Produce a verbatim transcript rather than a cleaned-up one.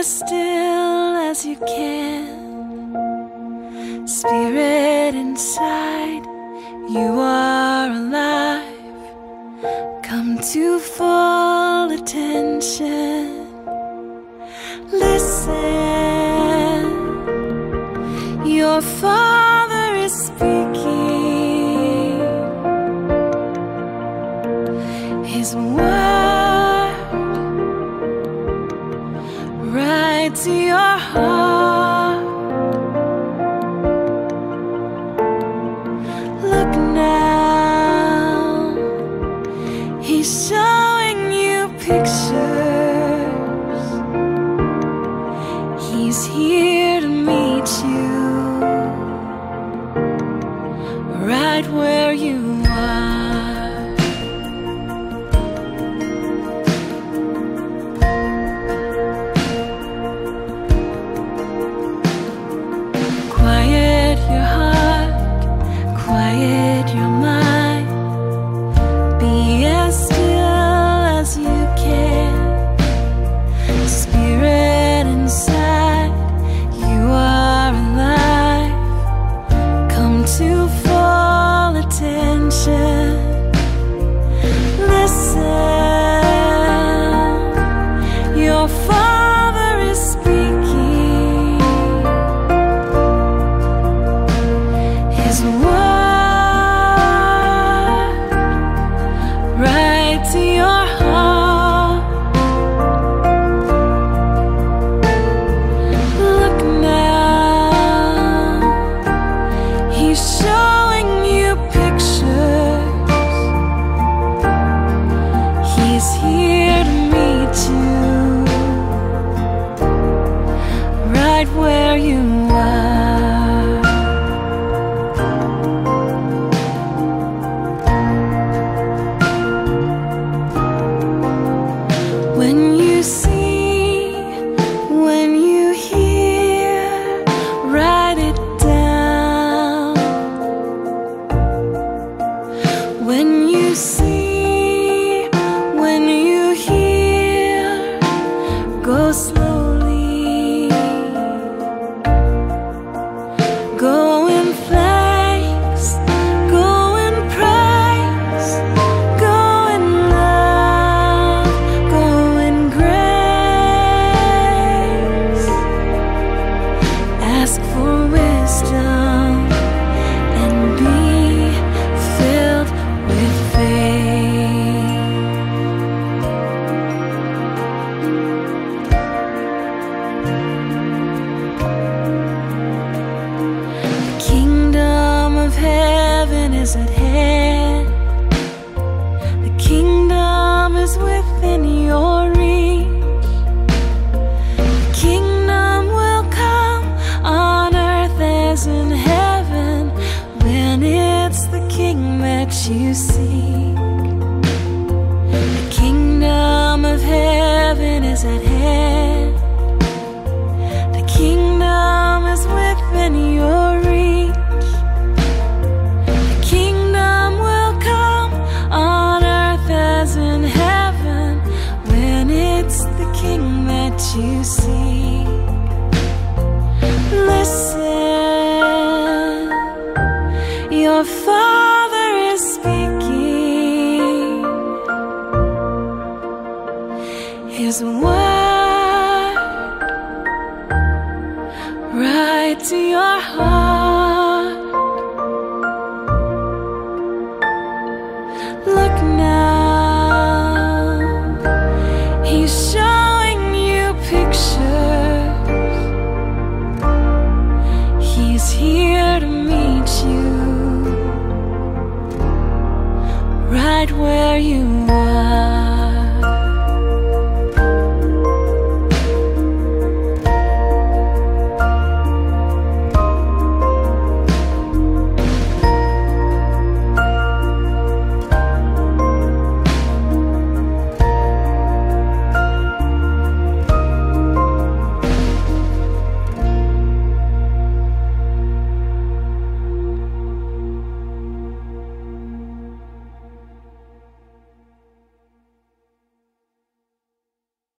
still as you can. Spirit inside, you are alive. Come to full attention. Listen, your Father is speaking. His word right to your heart. Look now, He's showing you pictures. He's here to meet you right where you are. Quiet your heart, quiet your mind. Be as still as you can. Spirit inside, you are alive. Come to full attention. Listen, your Father is speaking. His word right to your heart. Look now, He's showing you pictures. He's here to meet you right where you are. When you see, when you hear, write it down. When you see, when you hear, go slowly. Go in thanks, go in praise, go in love, go in grace. Ask for wisdom and be filled with faith. The kingdom of heaven is at hand. The kingdom is within your reach. The kingdom will come on earth as in heaven when it's the King that you seek. The kingdom of heaven is at hand. The kingdom is within your reach. The kingdom will come on earth as in heaven when it's the King that you seek. Listen, your Father is speaking. His word right to your heart. Look now, He's